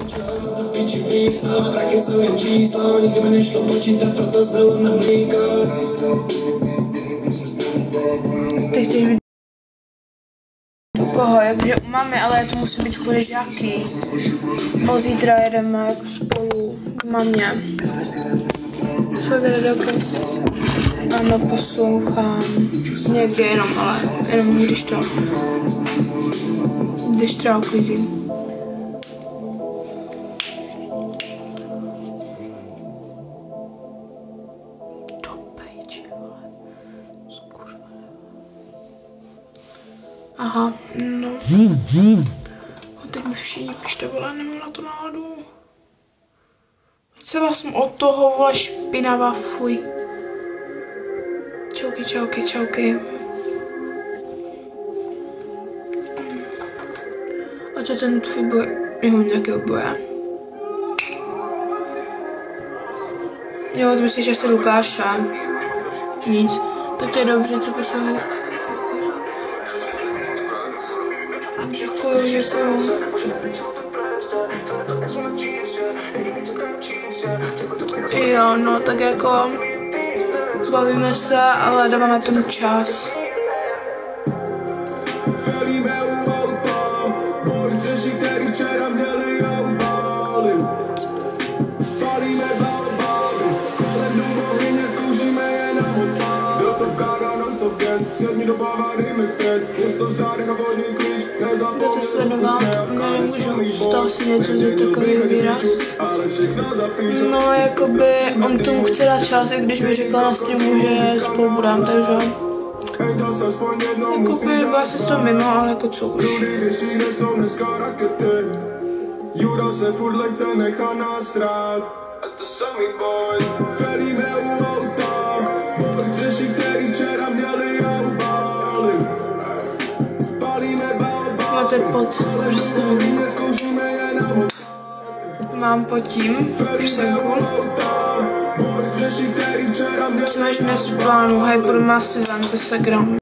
Taky jsou jen čísla, nikdy mi nešlo počítat, proto zbylo na mlíko. Teď chceš být u koho, jakže u mamy, ale to musí být kvůli žáky. Zítra jedeme jako spolu k mamě. Fakt dokaz. Ano, poslouchám. Někde jenom, ale jenom když třeba uklízím. Aha, no. A teď mi šípíš, vole, nemám na to náladu. Co vás od toho, vole, špinavá, fuj. Čauky. A co ten tvůj boj? Jo, nějakého boje. Jo, ty myslíš, že jsi Lukáše. Nic. Tak to je dobře, co poslouchám. Děkuju. Jo, no tak jako bavíme se, ale dáváme tomu čas. Jdete sledovat, nemůžu, stalo se něco za takový výraz. No, jakoby, on tomu chce dát čas, i když mi řekla na streamu, že spolu budám, takže... Jakoby, byla se s toho mimo, ale jako co už. Juda se furt lehce nechá nasrát. A to samý boj. Velíme u auta, střeši, který včera měli obály. Palíme balbály. Máte pod prsem. Mám pod tím prsenku. Co máš dnes v plánu? Hej, budu asi vám se segram.